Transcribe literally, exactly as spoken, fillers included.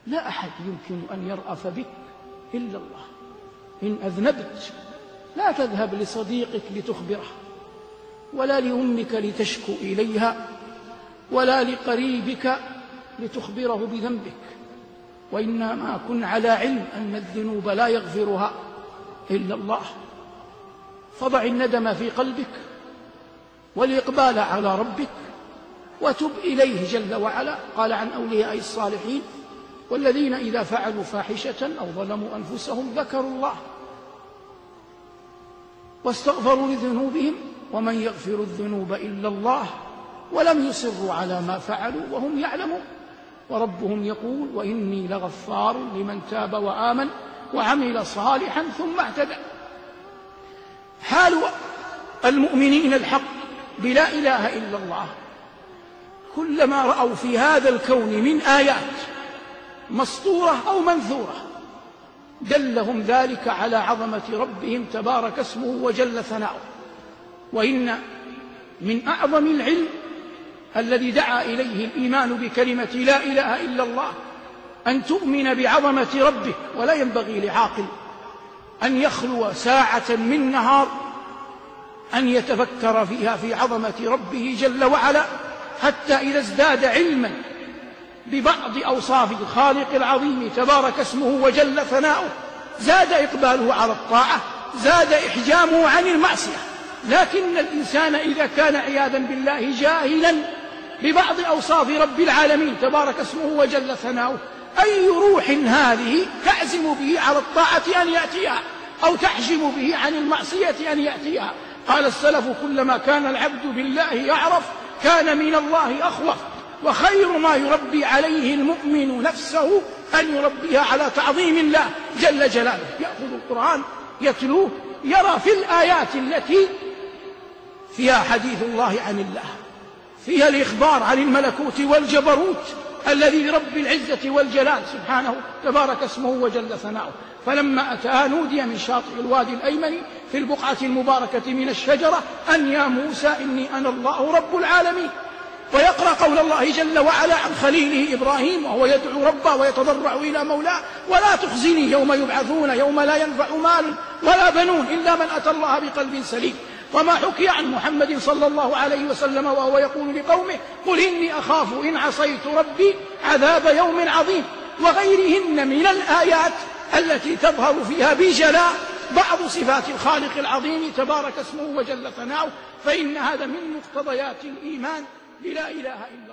لا أحد يمكن أن يرأف بك إلا الله. إن أذنبت لا تذهب لصديقك لتخبره، ولا لأمك لتشكو إليها، ولا لقريبك لتخبره بذنبك، وإنما كن على علم أن الذنوب لا يغفرها إلا الله. فضع الندم في قلبك والإقبال على ربك وتب إليه جل وعلا. قال عن أولياء الصالحين: والذين إذا فعلوا فاحشة أو ظلموا أنفسهم ذكروا الله واستغفروا لذنوبهم ومن يغفر الذنوب إلا الله ولم يصروا على ما فعلوا وهم يعلمون. وربهم يقول: وإني لغفار لمن تاب وآمن وعمل صالحا ثم اهتدى. حال المؤمنين الحق بلا إله إلا الله كلما رأوا في هذا الكون من آيات مسطورة أو منثورة دلهم ذلك على عظمة ربهم تبارك اسمه وجل ثناؤه. وإن من أعظم العلم الذي دعا إليه الإيمان بكلمة لا إله إلا الله أن تؤمن بعظمة ربك. ولا ينبغي لعاقل أن يخلو ساعة من نهار أن يتفكر فيها في عظمة ربه جل وعلا، حتى إذا ازداد علما ببعض أوصاف الخالق العظيم تبارك اسمه وجل ثناؤه زاد إقباله على الطاعة، زاد إحجامه عن المعصية. لكن الإنسان إذا كان عياذا بالله جاهلا ببعض أوصاف رب العالمين تبارك اسمه وجل ثناؤه، أي روح هذه تعزم به على الطاعة أن يأتيها أو تحجم به عن المعصية أن يأتيها؟ قال السلف: كلما كان العبد بالله يعرف كان من الله أخوف. وخير ما يربي عليه المؤمن نفسه أن يربيها على تعظيم الله جل جلاله. يأخذ القرآن يتلوه يرى في الآيات التي فيها حديث الله عن الله، فيها الإخبار عن الملكوت والجبروت الذي لرب العزة والجلال سبحانه تبارك اسمه وجل ثناؤه. فلما أتاها نودي من شاطئ الوادي الأيمن في البقعة المباركة من الشجرة أن يا موسى إني أنا الله رب العالمين. ويقرأ قول الله جل وعلا عن خليله إبراهيم وهو يدعو ربه ويتضرع إلى مولاه: ولا تخزني يوم يبعثون يوم لا ينفع مال ولا بنون إلا من أتى الله بقلب سليم. وما حكي عن محمد صلى الله عليه وسلم وهو يقول لقومه: قل إني أخاف إن عصيت ربي عذاب يوم عظيم. وغيرهن من الآيات التي تظهر فيها بجلاء بعض صفات الخالق العظيم تبارك اسمه وجل ثناؤه. فإن هذا من مقتضيات الإيمان بلا إله إلا الله.